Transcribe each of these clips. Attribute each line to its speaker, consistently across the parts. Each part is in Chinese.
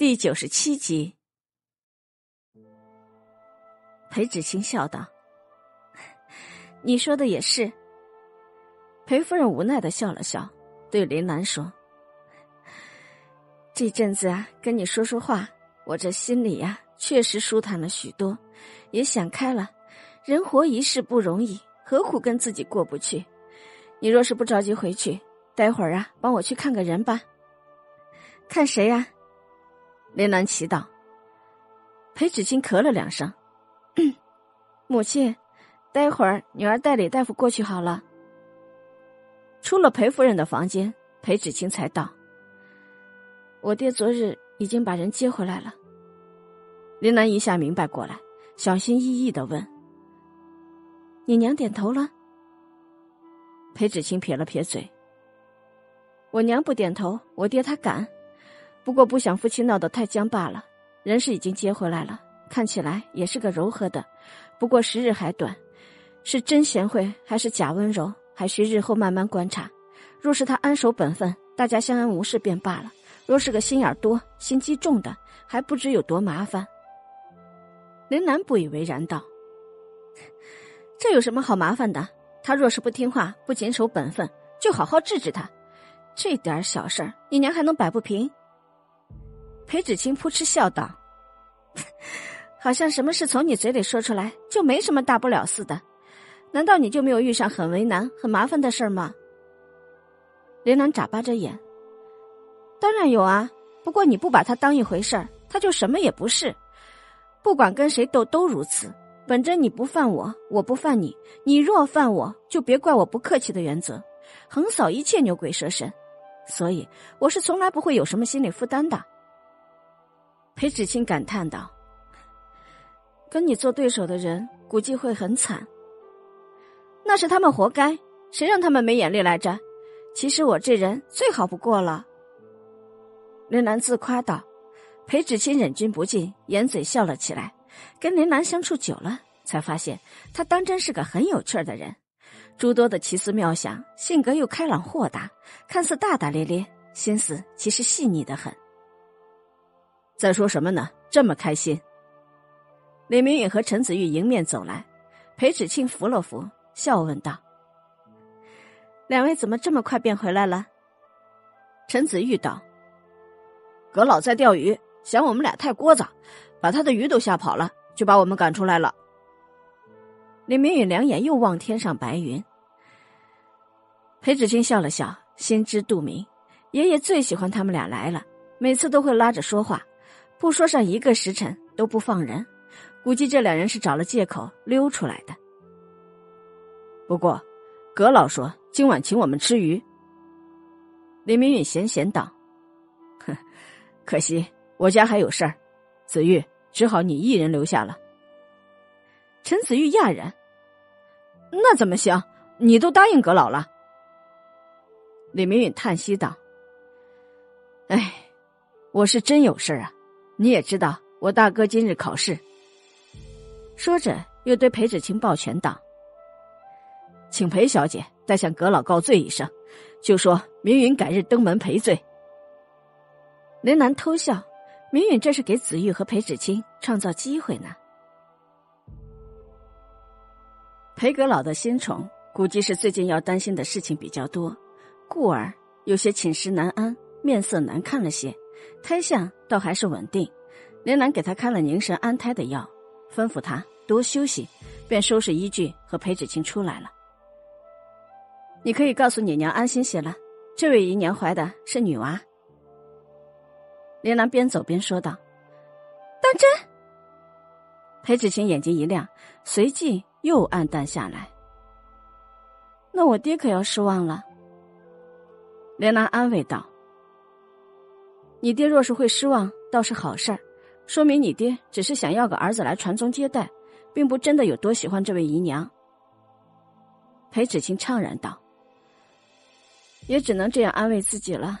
Speaker 1: 第97集。裴芷清笑道：“你说的也是。”裴夫人无奈地笑了笑，对林兰说：“这阵子啊，跟你说说话，我这心里呀，确实舒坦了许多，也想开了。人活一世不容易，何苦跟自己过不去？你若是不着急回去，待会儿啊，帮我去看个人吧。”“看谁呀？”林兰祈祷。裴芷清咳了2声：“母亲，待会儿女儿带李大夫过去好了。”出了裴夫人的房间，裴芷清才道：“我爹昨日已经把人接回来了。”林兰一下明白过来，小心翼翼地问：“你娘点头了？”裴芷清撇了撇嘴：“我娘不点头，我爹他敢。不过不想夫妻闹得太僵罢了。人是已经接回来了，看起来也是个柔和的，不过时日还短，是真贤惠还是假温柔，还需日后慢慢观察。若是他安守本分，大家相安无事便罢了；若是个心眼多、心机重的，还不知有多麻烦。”林兰不以为然道：“这有什么好麻烦的？他若是不听话，不谨守本分，就好好治治他。这点小事儿，你娘还能摆不平？”裴芷清扑哧笑道：“好像什么事从你嘴里说出来就没什么大不了似的，难道你就没有遇上很为难很麻烦的事吗？”林兰眨巴着眼：“当然有啊，不过你不把他当一回事儿，他就什么也不是。不管跟谁斗都如此，本着你不犯我，我不犯你，你若犯我就别怪我不客气的原则，横扫一切牛鬼蛇神，所以我是从来不会有什么心理负担的。”裴芷清感叹道：“跟你做对手的人估计会很惨。”“那是他们活该，谁让他们没眼力来着？其实我这人最好不过了。”林兰自夸道。裴芷清忍俊不禁，掩嘴笑了起来。跟林兰相处久了，才发现她当真是个很有趣的人，诸多的奇思妙想，性格又开朗豁达，看似大大咧咧，心思其实细腻得很。在说什么呢？这么开心。李明允和陈子玉迎面走来，裴芷清扶了扶，笑问道：“两位怎么这么快便回来了？”陈子玉道：“葛老在钓鱼，嫌我们俩太聒噪，把他的鱼都吓跑了，就把我们赶出来了。”李明允两眼又望天上白云。裴芷清笑了笑，心知肚明，爷爷最喜欢他们俩来了，每次都会拉着说话，不说上1个时辰都不放人，估计这两人是找了借口溜出来的。不过葛老说今晚请我们吃鱼。李明允闲闲道：“哼，可惜我家还有事儿，子玉只好你一人留下了。”陈子玉讶然：“那怎么行？你都答应葛老了。”李明允叹息道：“哎，我是真有事啊，你也知道我大哥今日考试。”说着又对裴芷清抱拳道：“请裴小姐代向葛老告罪一声，就说明允改日登门赔罪。”林兰偷笑，明允这是给子玉和裴芷清创造机会呢。裴葛老的新宠估计是最近要担心的事情比较多，故而有些寝食难安，面色难看了些，胎相倒还是稳定。林兰给他开了凝神安胎的药，吩咐他多休息，便收拾衣具和裴芷清出来了。“你可以告诉你娘安心些了，这位姨娘怀的是女娃。”林兰边走边说道。“当真？”裴芷清眼睛一亮，随即又暗淡下来。“那我爹可要失望了。”林兰安慰道。“你爹若是会失望倒是好事儿，说明你爹只是想要个儿子来传宗接代，并不真的有多喜欢这位姨娘。”裴芷清怅然道：“也只能这样安慰自己了。”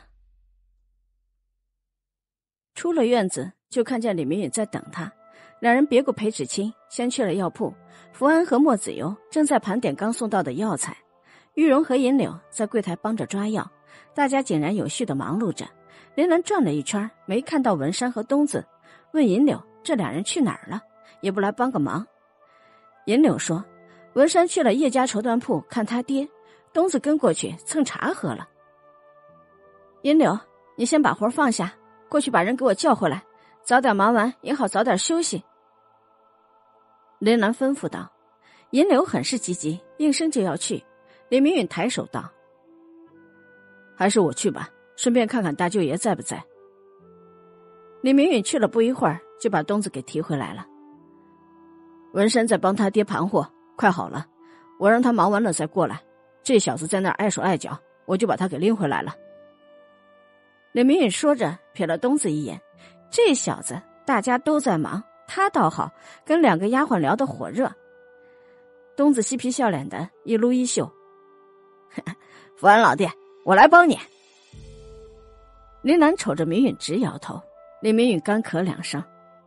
Speaker 1: 出了院子就看见李明允在等他，两人别过裴芷清，先去了药铺。福安和莫子游正在盘点刚送到的药材，玉荣和银柳在柜台帮着抓药，大家井然有序地忙碌着。 林兰转了一圈，没看到文山和东子，问银柳这俩人去哪儿了，也不来帮个忙。银柳说，文山去了叶家绸缎铺看他爹，东子跟过去蹭茶喝了。银柳，你先把活放下，过去把人给我叫回来，早点忙完也好早点休息。林兰吩咐道。银柳很是积极，应声就要去。李明允抬手道，还是我去吧，顺便看看大舅爷在不在。李明允去了不一会儿，就把东子给提回来了。文山在帮他爹盘活，快好了，我让他忙完了再过来。这小子在那儿碍手碍脚，我就把他给拎回来了。李明允说着瞥了东子一眼，这小子大家都在忙，他倒好，跟2个丫鬟聊得火热。东子嬉皮笑脸的一撸衣袖，福安老弟，我来帮你。林兰瞅着明允直摇头，李明允干咳2声。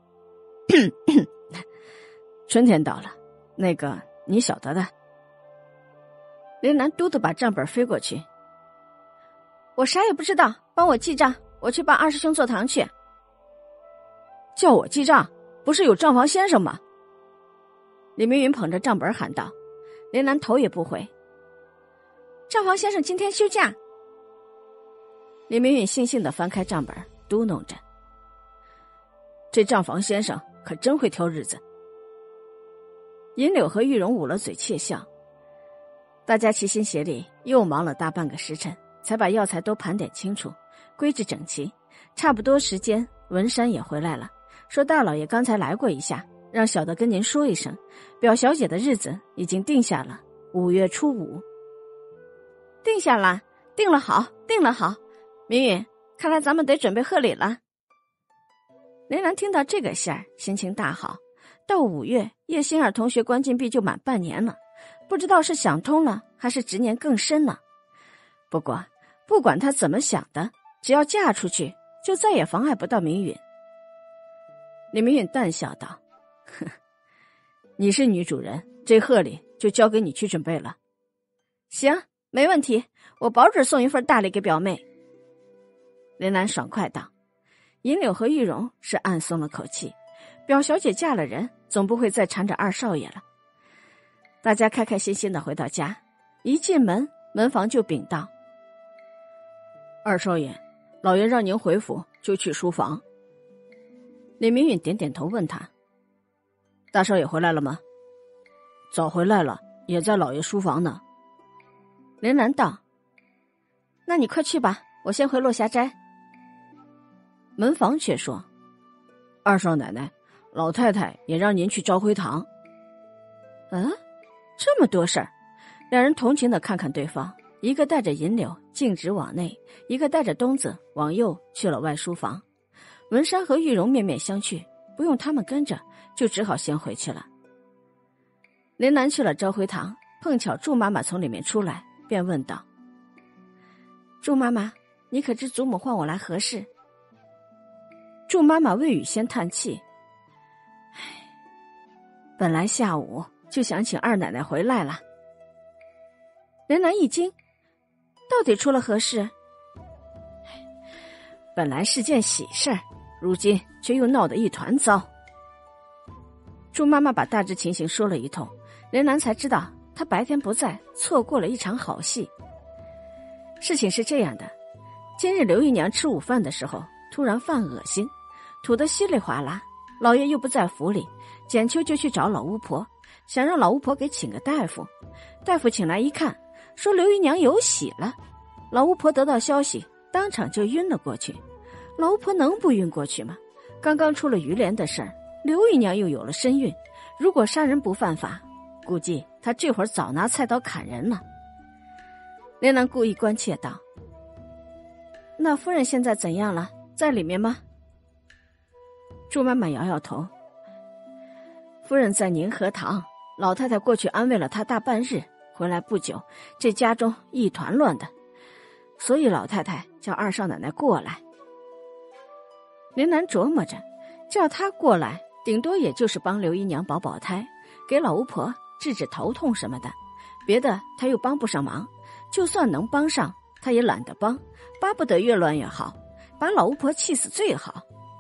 Speaker 1: 春天到了，那个你晓得的。林兰嘟嘟把账本飞过去，我啥也不知道，帮我记账，我去帮二师兄坐堂去。叫我记账，不是有账房先生吗？李明允捧着账本喊道。林兰头也不回，账房先生今天休假。李明允悻悻地翻开账本，嘟哝着，这账房先生可真会挑日子。银柳和玉荣捂了嘴窃笑，大家齐心协力又忙了大半个时辰，才把药材都盘点清楚，归置整齐。差不多时间，文山也回来了，说大老爷刚才来过一下，让小的跟您说一声，表小姐的日子已经定下了，5月初5。定下了，定了好，定了好。明允，看来咱们得准备贺礼了。林兰听到这个信儿，心情大好。到5月，叶欣儿同学关禁闭就满半年了，不知道是想通了，还是执念更深了。不过，不管她怎么想的，只要嫁出去，就再也妨碍不到明允。李明允淡笑道，哼，你是女主人，这贺礼就交给你去准备了。行，没问题，我保准送一份大礼给表妹。林兰爽快道。银柳和玉荣是暗松了口气，表小姐嫁了人，总不会再缠着二少爷了。大家开开心心的回到家，一进门，门房就禀道，二少爷，老爷让您回府，就去书房。李明允点点头，问他，大少爷回来了吗？早回来了，也在老爷书房呢。林兰道，那你快去吧，我先回落霞斋。门房却说，二少奶奶，老太太也让您去昭辉堂。这么多事儿。两人同情地看看对方，一个带着银柳径直往内，一个带着东子往右去了外书房。文山和玉荣面面相觑，不用他们跟着，就只好先回去了。林兰去了昭辉堂，碰巧祝妈妈从里面出来，便问道，祝妈妈，你可知祖母唤我来何事？祝妈妈未语先叹气，本来下午就想请二奶奶回来了。林兰一惊，到底出了何事？本来是件喜事儿，如今却又闹得一团糟。祝妈妈把大致情形说了一通，林兰才知道她白天不在，错过了一场好戏。事情是这样的，今日刘姨娘吃午饭的时候，突然犯恶心，吐得稀里哗啦，老爷又不在府里，简秋就去找老巫婆，想让老巫婆给请个大夫。大夫请来一看，说刘姨娘有喜了。老巫婆得到消息，当场就晕了过去。老巫婆能不晕过去吗？刚刚出了于连的事儿，刘姨娘又有了身孕，如果杀人不犯法，估计她这会儿早拿菜刀砍人了。连兰故意关切道，那夫人现在怎样了？在里面吗？祝妈妈摇摇头，夫人在宁和堂，老太太过去安慰了她大半日，回来不久，这家中一团乱的，所以老太太叫二少奶奶过来。林兰琢磨着，叫她过来顶多也就是帮刘姨娘保保胎，给老巫婆治治头痛什么的，别的她又帮不上忙，就算能帮上，她也懒得帮，巴不得越乱越好。 把老巫婆气死最好。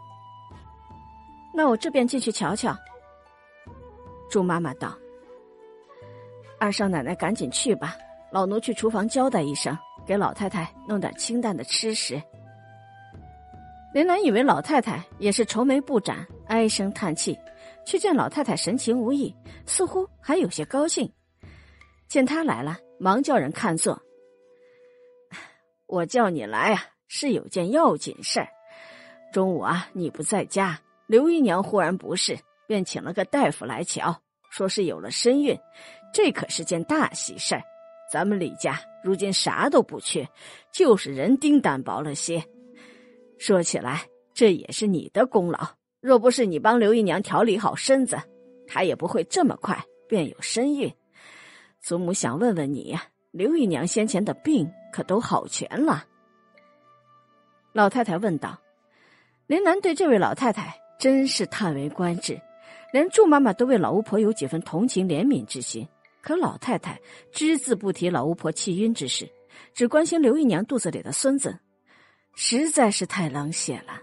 Speaker 1: 那我这便进去瞧瞧。猪妈妈道。二少奶奶赶紧去吧，老奴去厨房交代一声，给老太太弄点清淡的吃食。林兰以为老太太也是愁眉不展，唉声叹气，却见老太太神情无异，似乎还有些高兴。见她来了，忙叫人看座。我叫你来啊，是有件要紧事儿。中午啊，你不在家，刘姨娘忽然不适，便请了个大夫来瞧，说是有了身孕，这可是件大喜事儿。咱们李家如今啥都不缺，就是人丁单薄了些。说起来，这也是你的功劳，若不是你帮刘姨娘调理好身子，她也不会这么快便有身孕。祖母想问问你呀，刘姨娘先前的病可都好全了？老太太问道。林兰对这位老太太真是叹为观止，连祝妈妈都为老巫婆有几分同情怜悯之心，可老太太只字不提老巫婆气晕之事，只关心刘姨娘肚子里的孙子，实在是太冷血了。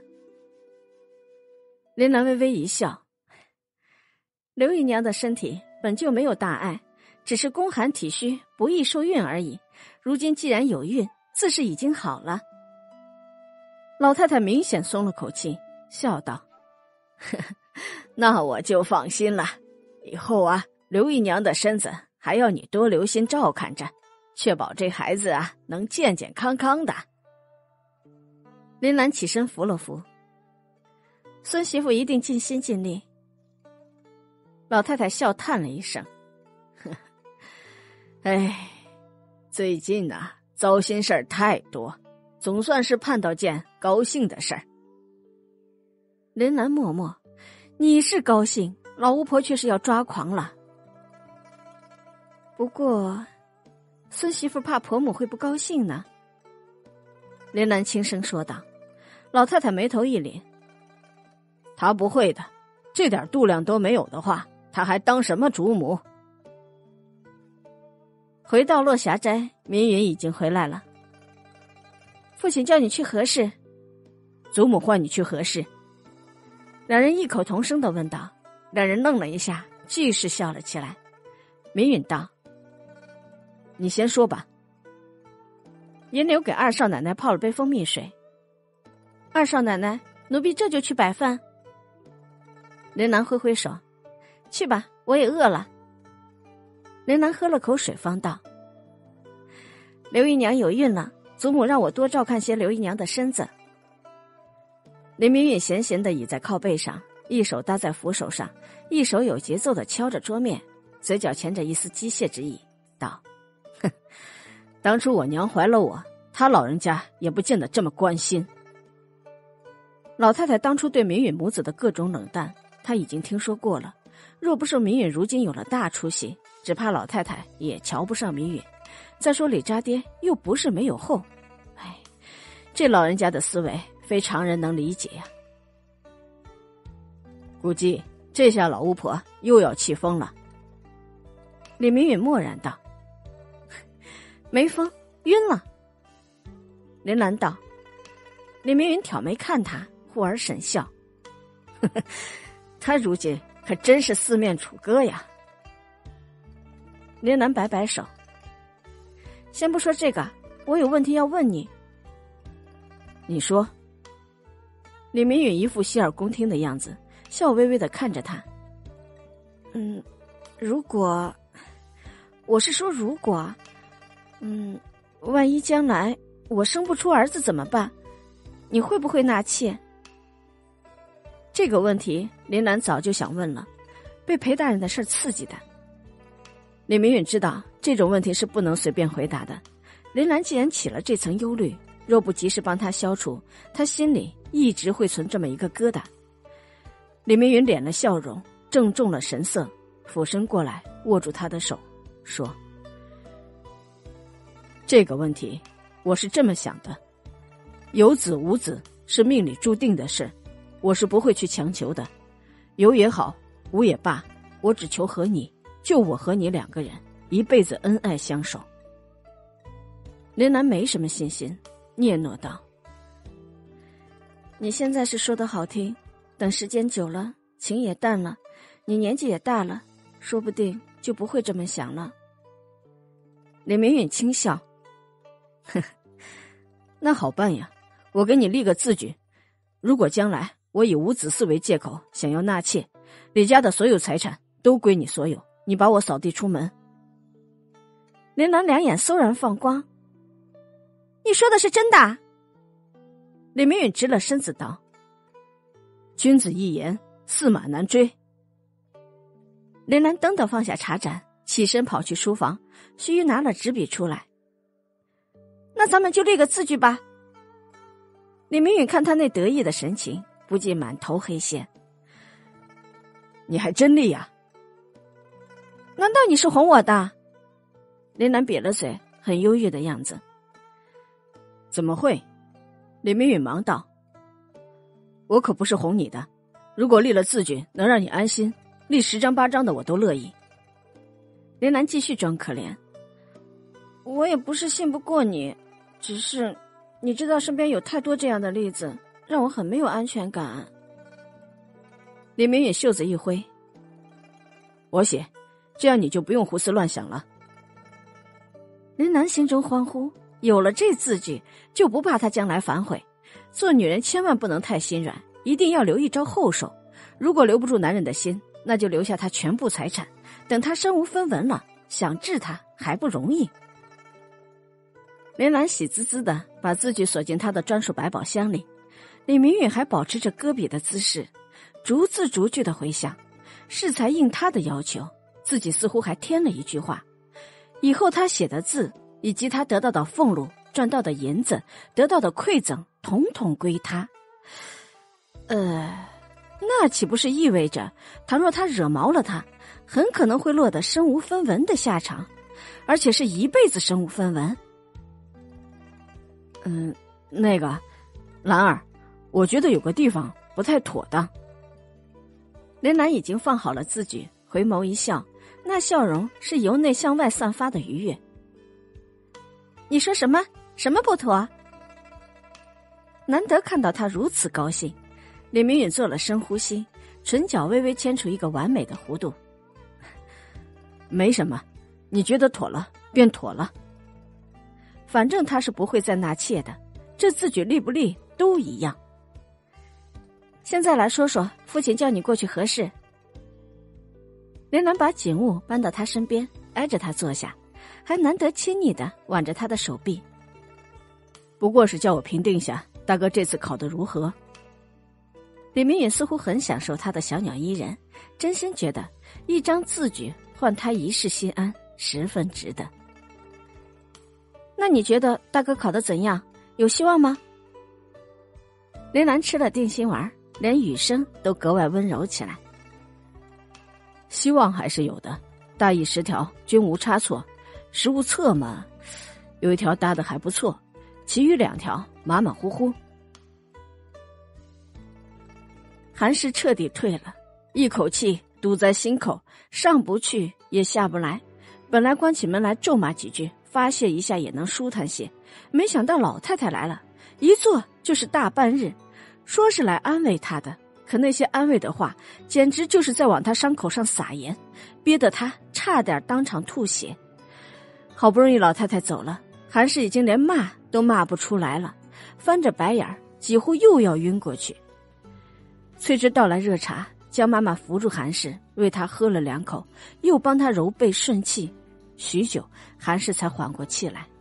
Speaker 1: 林兰微微一笑，刘姨娘的身体本就没有大碍，只是宫寒体虚，不易受孕而已。如今既然有孕，自是已经好了。老太太明显松了口气，笑道：呵呵，那我就放心了。以后啊，刘姨娘的身子还要你多留心照看着，确保这孩子啊能健健康康的。林兰起身扶了扶，孙媳妇一定尽心尽力。老太太笑叹了一声，呵呵，哎，最近啊，糟心事儿太多，总算是盼到件高兴的事儿。林兰默默，你是高兴，老巫婆却是要抓狂了。不过，孙媳妇怕婆母会不高兴呢。林兰轻声说道。老太太眉头一凛，她不会的，这点度量都没有的话，她还当什么主母？回到落霞斋，民云已经回来了。父亲叫你去何事？祖母唤你去何事？两人异口同声地问道。两人愣了一下，俱是笑了起来。民允道：你先说吧。银柳给二少奶奶泡了杯蜂蜜水。二少奶奶，奴婢这就去摆饭。林兰挥挥手，去吧，我也饿了。林兰喝了口水方道：刘姨娘有孕了，祖母让我多照看些刘姨娘的身子。林明允闲闲地倚在靠背上，一手搭在扶手上，一手有节奏地敲着桌面，嘴角潜着一丝机械之意，道：哼，当初我娘怀了我，她老人家也不见得这么关心。老太太当初对明允母子的各种冷淡，她已经听说过了。若不是明允如今有了大出息，只怕老太太也瞧不上明允。再说李家爹又不是没有后，哎，这老人家的思维非常人能理解呀。估计这下老巫婆又要气疯了。李明允默然道：没疯，晕了。林兰道。李明允挑眉看他，忽而沈笑，呵呵，他如今可真是四面楚歌呀。林兰摆摆手，先不说这个，我有问题要问你。你说。李明允一副洗耳恭听的样子，笑微微的看着他。如果，我是说如果，万一将来我生不出儿子怎么办？你会不会纳妾？这个问题林兰早就想问了，被裴大人的事刺激的。李明允知道这种问题是不能随便回答的，林兰既然起了这层忧虑，若不及时帮他消除，他心里一直会存这么一个疙瘩。李明允敛了笑容，郑重了神色，俯身过来握住他的手，说：这个问题我是这么想的，有子无子是命里注定的事，我是不会去强求的。有也好，无也罢，我只求和你，就我和你两个人，一辈子恩爱相守。林兰没什么信心，嗫嚅道： 你现在是说的好听，等时间久了，情也淡了，你年纪也大了，说不定就不会这么想了。李明允轻笑，呵呵，那好办呀，我给你立个字据，如果将来我以无子嗣为借口想要纳妾，李家的所有财产都归你所有，你把我扫地出门。林兰两眼嗖然放光，你说的是真的？李明允直了身子道，君子一言，驷马难追。林兰噔地放下茶盏，起身跑去书房，须臾拿了纸笔出来。那咱们就立个字据吧。李明允看他那得意的神情，不禁满头黑线。你还真立呀？难道你是哄我的？林兰瘪了嘴，很忧郁的样子。怎么会？李明允忙道，我可不是哄你的，如果立了字据能让你安心，立10张8张的我都乐意。林兰继续装可怜，我也不是信不过你，只是你知道身边有太多这样的例子，让我很没有安全感。李明允袖子一挥，我写，这样你就不用胡思乱想了。林兰心中欢呼，有了这字据，就不怕他将来反悔。做女人千万不能太心软，一定要留一招后手。如果留不住男人的心，那就留下他全部财产，等他身无分文了，想治他还不容易。林兰喜滋滋的把字据锁进他的专属百宝箱里，李明允还保持着搁笔的姿势，逐字逐句的回想，适才应他的要求，自己似乎还添了一句话，以后他写的字以及他得到的俸禄、赚到的银子、得到的馈赠，统统归他。那岂不是意味着，倘若他惹毛了他，很可能会落得身无分文的下场，而且是一辈子身无分文？那个，兰儿，我觉得有个地方不太妥当。林兰已经放好了字据，回眸一笑，那笑容是由内向外散发的愉悦。你说什么？什么不妥？难得看到他如此高兴，李明允做了深呼吸，唇角微微牵出一个完美的弧度。没什么，你觉得妥了便妥了。反正他是不会再纳妾的，这字据立不立都一样。现在来说说父亲叫你过去何事。林兰把景物搬到他身边，挨着他坐下，还难得亲昵地挽着他的手臂。不过是叫我评定下大哥这次考得如何。李明允似乎很享受他的小鸟依人，真心觉得一张字据换他一世心安，十分值得。那你觉得大哥考得怎样？有希望吗？林兰吃了定心丸，连语声都格外温柔起来。希望还是有的，大意10条均无差错，实务册嘛，有1条搭得还不错，其余2条马马虎虎。韩氏彻底退了，一口气堵在心口，上不去也下不来。本来关起门来咒骂几句，发泄一下也能舒坦些，没想到老太太来了，一坐就是大半日，说是来安慰他的，可那些安慰的话简直就是在往他伤口上撒盐，憋得他差点当场吐血。好不容易老太太走了，韩氏已经连骂都骂不出来了，翻着白眼儿，几乎又要晕过去。翠芝倒来热茶，江妈妈扶住韩氏，为他喝了2口，又帮他揉背顺气，许久韩氏才缓过气来。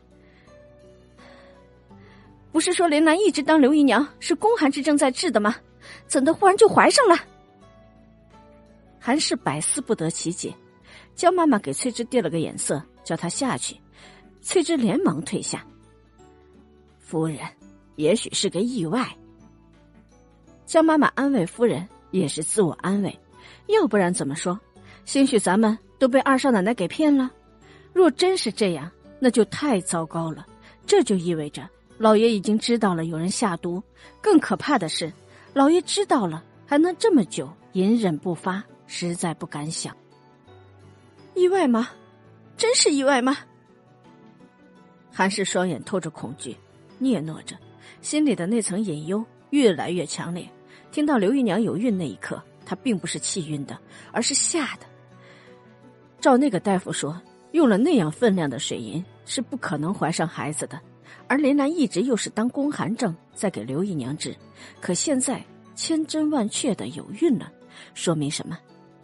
Speaker 1: 不是说林兰一直当刘姨娘是宫寒之症在治的吗？怎的忽然就怀上了？韩氏百思不得其解，江妈妈给翠芝递了个眼色，叫她下去。翠芝连忙退下。夫人，也许是个意外。江妈妈安慰夫人也是自我安慰，要不然怎么说，兴许咱们都被二少奶奶给骗了。若真是这样，那就太糟糕了，这就意味着老爷已经知道了有人下毒，更可怕的是老爷知道了还能这么久隐忍不发，实在不敢想。意外吗？真是意外吗？韩氏双眼透着恐惧，嗫嚅着，心里的那层隐忧越来越强烈。听到刘姨娘有孕那一刻，她并不是气晕的，而是吓的。照那个大夫说，用了那样分量的水银是不可能怀上孩子的，而林兰一直又是当宫寒症在给刘姨娘治，可现在千真万确的有孕了，说明什么？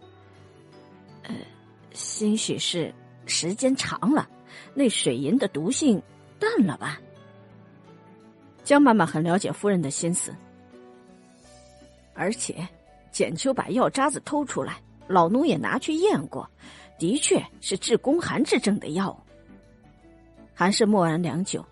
Speaker 1: 兴许是时间长了，那水银的毒性淡了吧。江妈妈很了解夫人的心思，而且简秋把药渣子偷出来，老奴也拿去验过，的确是治宫寒之症的药。韩氏默然良久，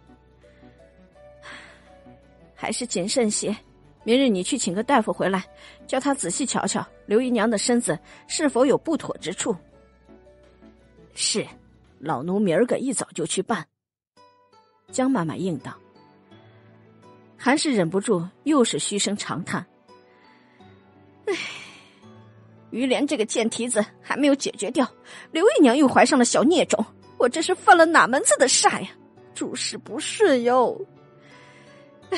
Speaker 1: 还是谨慎些，明日你去请个大夫回来，叫他仔细瞧瞧刘姨娘的身子是否有不妥之处。是，老奴明儿个一早就去办。江妈妈应道。韩氏忍不住又是嘘声长叹，唉，于莲这个贱蹄子还没有解决掉，刘姨娘又怀上了小孽种，我这是犯了哪门子的煞呀？诸事不顺哟。唉，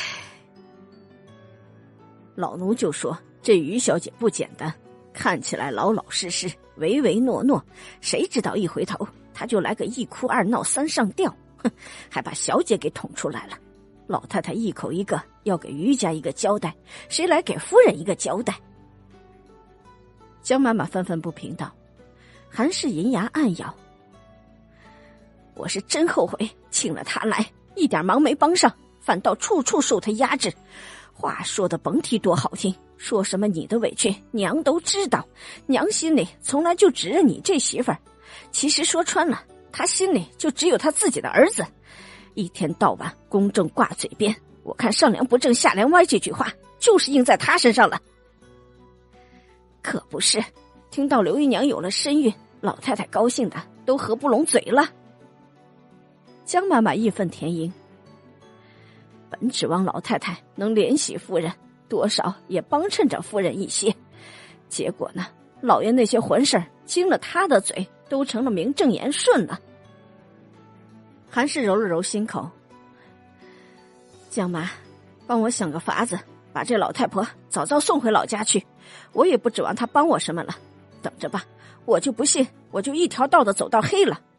Speaker 1: 老奴就说这于小姐不简单，看起来老老实实唯唯诺诺，谁知道一回头她就来个一哭二闹三上吊，哼，还把小姐给捅出来了。老太太一口一个要给于家一个交代，谁来给夫人一个交代？江妈妈愤愤不平道。韩氏银牙暗咬，我是真后悔请了他来，一点忙没帮上，反倒处处受他压制。话说的甭提多好听，说什么你的委屈娘都知道，娘心里从来就只认你这媳妇儿，其实说穿了，她心里就只有她自己的儿子，一天到晚公正挂嘴边，我看上梁不正下梁歪这句话就是印在她身上了。可不是，听到刘姨娘有了身孕，老太太高兴的都合不拢嘴了。江妈妈义愤填膺，本指望老太太能怜惜夫人，多少也帮衬着夫人一些，结果呢，老爷那些混事儿经了他的嘴都成了名正言顺了。韩氏揉了揉心口，江妈，帮我想个法子，把这老太婆早早送回老家去，我也不指望她帮我什么了，等着吧，我就不信我就一条道的走到黑了。